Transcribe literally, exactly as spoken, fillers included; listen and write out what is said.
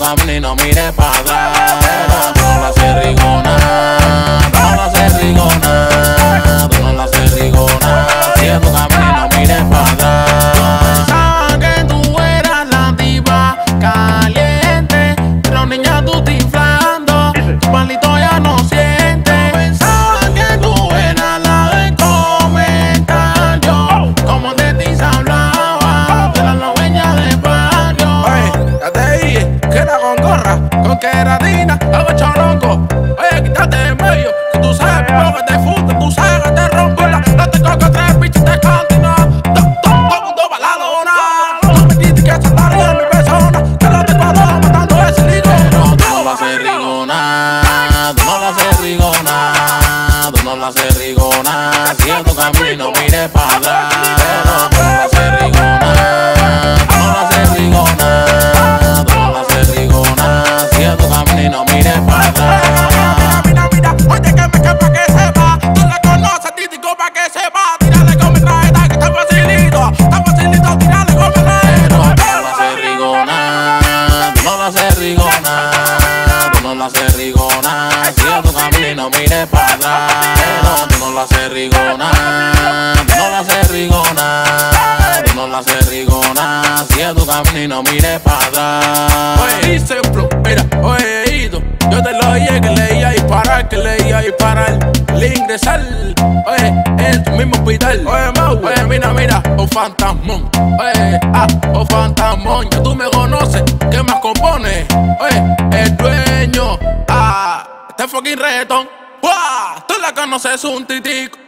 camina y no mires para atrás. Tú no la haces rigona, tú no la haces rigona, tú no la haces rigona. Sigue tu camino y no mires para atrás. Pensaba que tú eras la diva caliente, pero niña tú te inflando, tu palito ya no siente. Pensaba que tú eras la de comentar yo, como de ti se hablaba, de la novena de barrio. Oye, ya te dije que era con gorra, con queratina, algo choronco. Oye, quítate de medio, que tú sabes que te fuste, tú sabes que te rompo la. No te coco tres bichos, te cantina. Todo mundo pa' la lona. No me dices que esa tarea es mi persona, que la tengo a dos matando ese ligón. Tú no la haces rigona, tú no la haces rigona, tú no la haces rigona. Sigue tu camino y no mires para atrás. Tú no la haces rigona, tú no la haces rigona, tú no la haces rigona. Sigue tu camino y no mires para atrás. Mira, mira, mira, oye que me quepa que sepa. Tú la conoces, títico pa' que sepa. Tírale con mi trajeta que está facilito, está facilito, tírale con mi trajeta. Tú no la haces rigona, tú no la haces rigona, tú no la haces rigona. Sigue tu camino y no mires para atrás. Tú no la haces rigona, tú no la haces rigona, tú no la haces rigona. Sigue tu camino y no mires para atrás. Oye, hice flow, mira, oye, ido. Yo te lo dije que le iba a disparar, que le iba a disparar. Le ingresar, oye, en tu mismo hospital. Oye, Mau, oye, mira, mira, oh fantasmón. Oye, ah, oh fantasmón. Ya tú me conoces, ¿qué más compone? Oye, el dueño, ah, este fucking reggaetón. ¡Buah! Tú la conoces, un titico.